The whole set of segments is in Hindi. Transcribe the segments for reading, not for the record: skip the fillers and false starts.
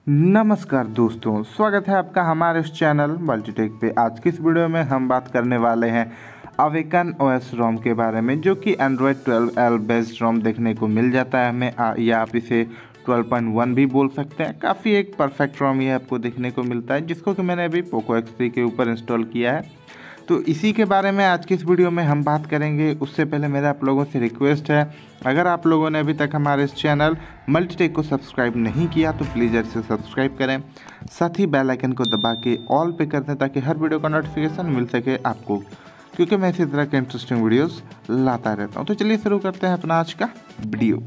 नमस्कार दोस्तों, स्वागत है आपका हमारे इस चैनल मल्टीटेक पे। आज की इस वीडियो में हम बात करने वाले हैं अवेकन ओएस रोम के बारे में, जो कि एंड्रॉयड 12L बेस्ड रोम देखने को मिल जाता है हमें, या आप इसे 12.1 भी बोल सकते हैं। काफ़ी एक परफेक्ट रोम ये आपको देखने को मिलता है, जिसको कि मैंने अभी पोको X3 के ऊपर इंस्टॉल किया है। तो इसी के बारे में आज की इस वीडियो में हम बात करेंगे। उससे पहले मेरा आप लोगों से रिक्वेस्ट है, अगर आप लोगों ने अभी तक हमारे इस चैनल मल्टीटेक को सब्सक्राइब नहीं किया तो प्लीज़ इसे सब्सक्राइब करें, साथ ही बेल आइकन को दबा के ऑल पे कर दें ताकि हर वीडियो का नोटिफिकेशन मिल सके आपको, क्योंकि मैं इसी तरह के इंटरेस्टिंग वीडियोस लाता रहता हूँ। तो चलिए शुरू करते हैं अपना आज का वीडियो।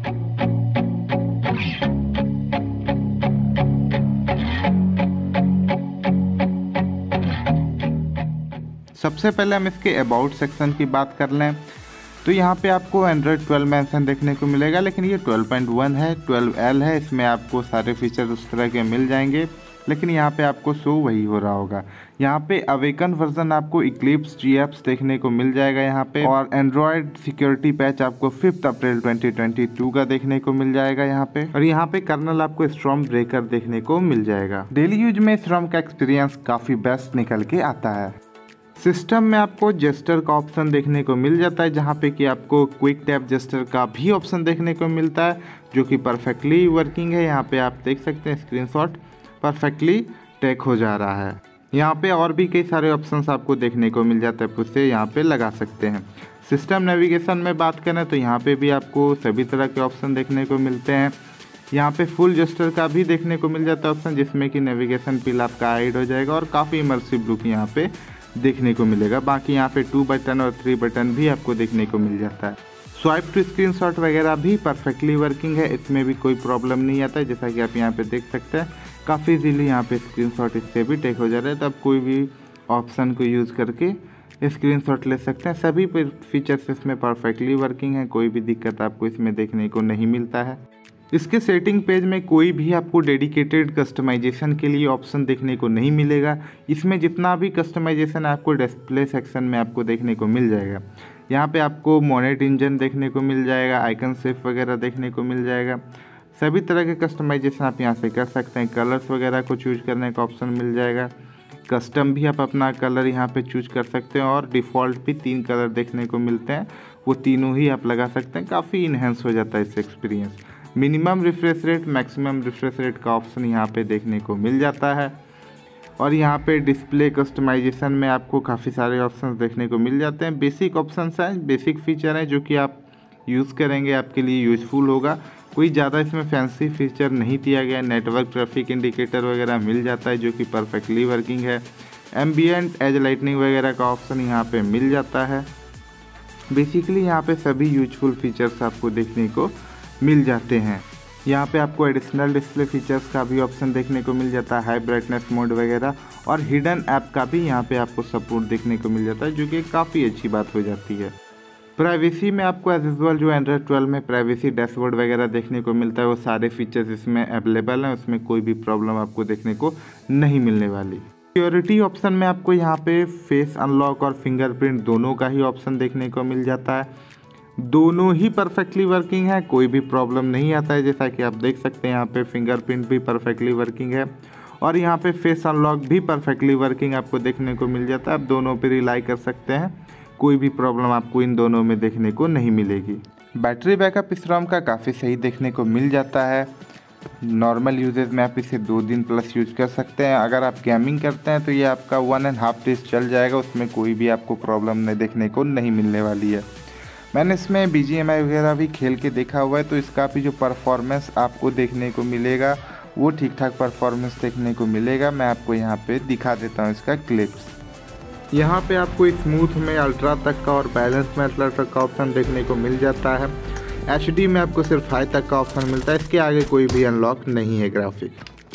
सबसे पहले हम इसके अबाउट सेक्शन की बात कर लें तो यहाँ पे आपको एंड्रॉयड 12 मेंशन देखने को मिलेगा, लेकिन ये 12.1 है, 12L है। इसमें आपको सारे फीचर उस तरह के मिल जाएंगे, लेकिन यहाँ पे आपको शो वही हो रहा होगा। यहाँ पे अवेकन वर्जन आपको इक्लिप्स GApps देखने को मिल जाएगा यहाँ पे, और एंड्रॉयड सिक्योरिटी पैच आपको 5 अप्रैल 2022 का देखने को मिल जाएगा यहाँ पे। और यहाँ पे कर्नल आपको स्टॉर्म ब्रेकर देखने को मिल जाएगा। डेली यूज में इस रोम का एक्सपीरियंस काफ़ी बेस्ट निकल के आता है। सिस्टम में आपको जेस्टर का ऑप्शन देखने को मिल जाता है, जहाँ पे कि आपको क्विक टैप जेस्टर का भी ऑप्शन देखने को मिलता है, जो कि परफेक्टली वर्किंग है। यहाँ पे आप देख सकते हैं स्क्रीनशॉट परफेक्टली टेक हो जा रहा है। यहाँ पे और भी कई सारे ऑप्शंस आपको देखने को मिल जाता है, उससे यहाँ पे लगा सकते हैं। सिस्टम नेविगेशन में बात करें तो यहाँ पे भी आपको सभी तरह के ऑप्शन देखने को मिलते हैं। यहाँ पे फुल जेस्टर का भी देखने को मिल जाता है ऑप्शन, जिसमें कि नेविगेशन पिल आपका हाइड हो जाएगा और काफ़ी इमर्सिव लुक यहाँ पे देखने को मिलेगा। बाकी यहाँ पे 2 बटन और 3 बटन भी आपको देखने को मिल जाता है। स्वाइप टू स्क्रीनशॉट वगैरह भी परफेक्टली वर्किंग है, इसमें भी कोई प्रॉब्लम नहीं आता है। जैसा कि आप यहाँ पे देख सकते हैं, काफ़ी इजीली यहाँ पे स्क्रीनशॉट इससे भी टेक हो जा रहा है। तो आप कोई भी ऑप्शन को यूज़ करके स्क्रीनशॉट ले सकते हैं। सभी फीचर्स इसमें परफेक्टली वर्किंग है, कोई भी दिक्कत आपको इसमें देखने को नहीं मिलता है। इसके सेटिंग पेज में कोई भी आपको डेडिकेटेड कस्टमाइजेशन के लिए ऑप्शन देखने को नहीं मिलेगा। इसमें जितना भी कस्टमाइजेशन आपको डिस्प्ले सेक्शन में आपको देखने को मिल जाएगा। यहाँ पे आपको मोनेट इंजन देखने को मिल जाएगा, आइकन सेफ वगैरह देखने को मिल जाएगा। सभी तरह के कस्टमाइजेशन आप यहाँ से कर सकते हैं। कलर्स वगैरह को चूज करने का ऑप्शन मिल जाएगा। कस्टम भी आप अपना कलर यहाँ पे चूज कर सकते हैं, और डिफ़ॉल्ट भी 3 कलर देखने को मिलते हैं, वो तीनों ही आप लगा सकते हैं। काफ़ी इन्हेंस हो जाता है इससे experience. Minimum refresh rate, maximum refresh rate का ऑप्शन यहाँ पे देखने को मिल जाता है। और यहाँ पे डिस्प्ले कस्टमाइजेशन में आपको काफ़ी सारे ऑप्शंस देखने को मिल जाते हैं। बेसिक ऑप्शंस हैं, बेसिक फीचर हैं, जो कि आप यूज़ करेंगे आपके लिए यूज़फुल होगा। कोई ज़्यादा इसमें फैंसी फीचर नहीं दिया गया है। नेटवर्क ट्रैफिक इंडिकेटर वगैरह मिल जाता है, जो कि परफेक्टली वर्किंग है। एम्बियंट एज लाइटनिंग वगैरह का ऑप्शन यहाँ पे मिल जाता है। बेसिकली यहाँ पे सभी यूजफुल फीचर्स आपको देखने को मिल जाते हैं। यहाँ पे आपको एडिशनल डिस्प्ले फीचर्स का भी ऑप्शन देखने को मिल जाता है, हाई ब्राइटनेस मोड वगैरह, और हिडन ऐप का भी यहाँ पे आपको सपोर्ट देखने को मिल जाता है, जो कि काफ़ी अच्छी बात हो जाती है। प्राइवेसी में आपको एज यूजुअल जो एंड्रॉयड 12 में प्राइवेसी डैशबोर्ड वगैरह देखने को मिलता है, वो सारे फीचर्स इसमें अवेलेबल हैं। उसमें कोई भी प्रॉब्लम आपको देखने को नहीं मिलने वाली। सिक्योरिटी ऑप्शन में आपको यहाँ पे फेस अनलॉक और फिंगरप्रिंट दोनों का ही ऑप्शन देखने को मिल जाता है। दोनों ही परफेक्टली वर्किंग है, कोई भी प्रॉब्लम नहीं आता है। जैसा कि आप देख सकते हैं, यहाँ पे फिंगरप्रिंट भी परफेक्टली वर्किंग है, और यहाँ पे फेस अनलॉक भी परफेक्टली वर्किंग आपको देखने को मिल जाता है। आप दोनों पे रिलाई कर सकते हैं, कोई भी प्रॉब्लम आपको इन दोनों में देखने को नहीं मिलेगी। बैटरी बैकअप इस रोम का काफ़ी सही देखने को मिल जाता है। नॉर्मल यूजेज में आप इसे 2 दिन प्लस यूज कर सकते हैं। अगर आप गेमिंग करते हैं तो ये आपका 1.5 डेज चल जाएगा, उसमें कोई भी आपको प्रॉब्लम नहीं देखने को नहीं मिलने वाली है। मैंने इसमें BGMI वगैरह भी खेल के देखा हुआ है, तो इसका भी जो परफॉर्मेंस आपको देखने को मिलेगा वो ठीक ठाक परफॉर्मेंस देखने को मिलेगा। मैं आपको यहाँ पे दिखा देता हूँ इसका क्लिप्स। यहाँ पे आपको स्मूथ में अल्ट्रा तक का और बैलेंस में अल्ट्रा तक का ऑप्शन देखने को मिल जाता है। HD में आपको सिर्फ हाई तक का ऑप्शन मिलता है, इसके आगे कोई भी अनलॉक नहीं है ग्राफिक।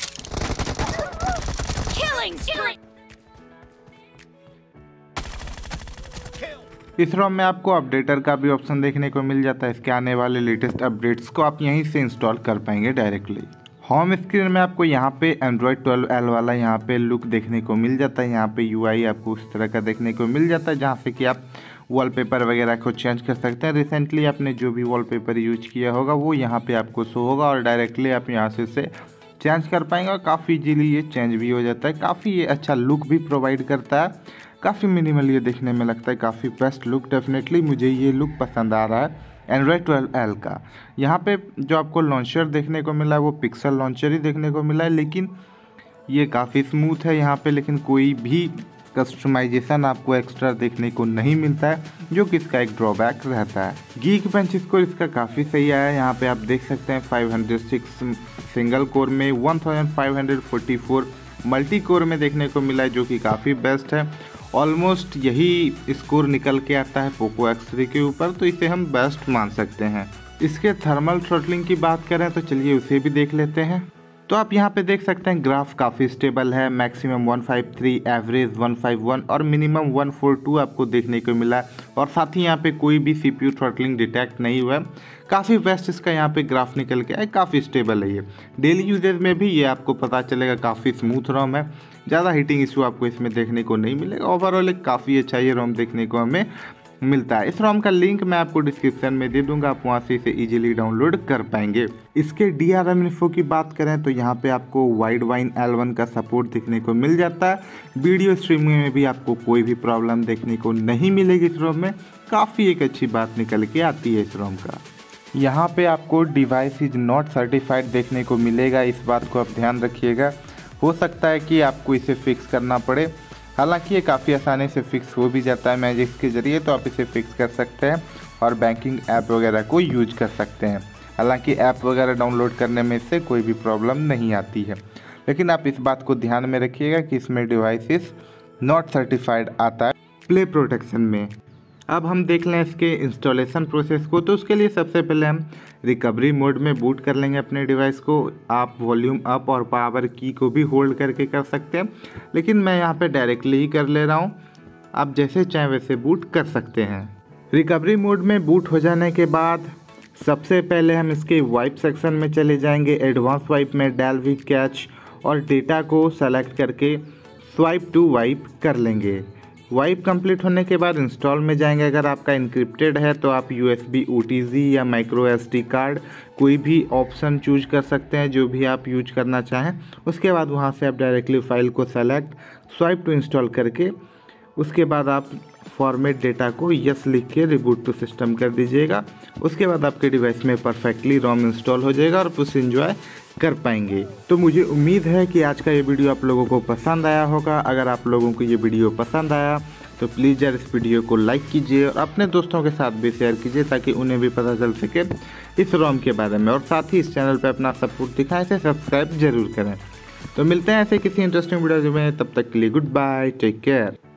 इस रोम में आपको अपडेटर का भी ऑप्शन देखने को मिल जाता है। इसके आने वाले लेटेस्ट अपडेट्स को आप यहीं से इंस्टॉल कर पाएंगे डायरेक्टली। होम स्क्रीन में आपको यहाँ पे एंड्रॉयड 12L वाला यहाँ पे लुक देखने को मिल जाता है। यहाँ पे UI आपको उस तरह का देखने को मिल जाता है, जहाँ से कि आप वॉलपेपर वगैरह को चेंज कर सकते हैं। रिसेंटली आपने जो भी वॉलपेपर यूज किया होगा वो यहाँ पे आपको शो होगा, और डायरेक्टली आप यहाँ से चेंज कर पाएंगे और काफ़ी इजीली ये चेंज भी हो जाता है। काफ़ी ये अच्छा लुक भी प्रोवाइड करता है, काफ़ी मिनिमल ये देखने में लगता है, काफ़ी बेस्ट लुक। डेफिनेटली मुझे ये लुक पसंद आ रहा है एंड्रॉयड 12L का। यहाँ पे जो आपको लॉन्चर देखने को मिला है वो पिक्सल लॉन्चर ही देखने को मिला है, लेकिन ये काफ़ी स्मूथ है यहाँ पे, लेकिन कोई भी कस्टमाइजेशन आपको एक्स्ट्रा देखने को नहीं मिलता है, जो कि इसका एक ड्रॉबैक रहता है। गीक बेंच स्कोर इसका काफ़ी सही आया है। यहाँ पे आप देख सकते हैं 506 सिंगल कोर में, 1544 मल्टी कोर में देखने को मिला है, जो कि काफ़ी बेस्ट है। ऑलमोस्ट यही स्कोर निकल के आता है पोको X3 के ऊपर, तो इसे हम बेस्ट मान सकते हैं। इसके थर्मल थ्रॉटलिंग की बात करें तो चलिए उसे भी देख लेते हैं। तो आप यहाँ पे देख सकते हैं ग्राफ काफ़ी स्टेबल है, मैक्सिमम 153, एवरेज 151 और मिनिमम 142 आपको देखने को मिला है। और साथ ही यहाँ पे कोई भी CPU थ्रॉटलिंग डिटेक्ट नहीं हुआ है। काफ़ी बेस्ट इसका यहाँ पे ग्राफ निकल के आए, काफ़ी स्टेबल है ये। डेली यूजेज में भी ये आपको पता चलेगा काफ़ी स्मूथ रोम है, ज़्यादा हीटिंग इशू आपको इसमें देखने को नहीं मिलेगा। ओवरऑल एक काफ़ी अच्छा ये रोम देखने को हमें मिलता है। इस रोम का लिंक मैं आपको डिस्क्रिप्शन में दे दूंगा, आप वहां से इसे इजीली डाउनलोड कर पाएंगे। इसके DRM इन्फो की बात करें तो यहाँ पे आपको वाइड वाइन L1 का सपोर्ट देखने को मिल जाता है। वीडियो स्ट्रीमिंग में भी आपको कोई भी प्रॉब्लम देखने को नहीं मिलेगी इस रोम में। काफ़ी एक अच्छी बात निकल के आती है इस रोम का। यहाँ पे आपको डिवाइस इज नॉट सर्टिफाइड देखने को मिलेगा, इस बात को आप ध्यान रखिएगा। हो सकता है कि आपको इसे फिक्स करना पड़े, हालांकि ये काफ़ी आसानी से फिक्स हो भी जाता है मैजिक के ज़रिए, तो आप इसे फिक्स कर सकते हैं और बैंकिंग ऐप वगैरह को यूज कर सकते हैं। हालांकि ऐप वगैरह डाउनलोड करने में इससे कोई भी प्रॉब्लम नहीं आती है, लेकिन आप इस बात को ध्यान में रखिएगा कि इसमें डिवाइसेस नॉट सर्टिफाइड आता है प्ले प्रोटेक्शन में। अब हम देख लें इसके इंस्टॉलेशन प्रोसेस को। तो उसके लिए सबसे पहले हम रिकवरी मोड में बूट कर लेंगे अपने डिवाइस को। आप वॉल्यूम अप और पावर की को भी होल्ड करके कर सकते हैं, लेकिन मैं यहाँ पे डायरेक्टली ही कर ले रहा हूँ। आप जैसे चाहें वैसे बूट कर सकते हैं। रिकवरी मोड में बूट हो जाने के बाद सबसे पहले हम इसके वाइप सेक्शन में चले जाएंगे। एडवांस वाइप में डेल्विक कैच और डेटा को सेलेक्ट करके स्वाइप टू वाइप कर लेंगे। वाइप कंप्लीट होने के बाद इंस्टॉल में जाएंगे। अगर आपका इनक्रिप्टेड है तो आप USB OTG या माइक्रो SD कार्ड कोई भी ऑप्शन चूज कर सकते हैं, जो भी आप यूज करना चाहें। उसके बाद वहां से आप डायरेक्टली फाइल को सेलेक्ट स्वाइप टू इंस्टॉल करके उसके बाद आप फॉर्मेट डेटा को यस लिख के रिबूट टू सिस्टम कर दीजिएगा। उसके बाद आपके डिवाइस में परफेक्टली रोम इंस्टॉल हो जाएगा और आप उसे एंजॉय कर पाएंगे। तो मुझे उम्मीद है कि आज का ये वीडियो आप लोगों को पसंद आया होगा। अगर आप लोगों को ये वीडियो पसंद आया तो प्लीज़ यार इस वीडियो को लाइक कीजिए और अपने दोस्तों के साथ भी शेयर कीजिए, ताकि उन्हें भी पता चल सके इस रोम के बारे में। और साथ ही इस चैनल पर अपना सपोर्ट दिखाएं, इसे सब्सक्राइब जरूर करें। तो मिलते हैं ऐसे किसी इंटरेस्टिंग वीडियो में, तब तक के लिए गुड बाय, टेक केयर।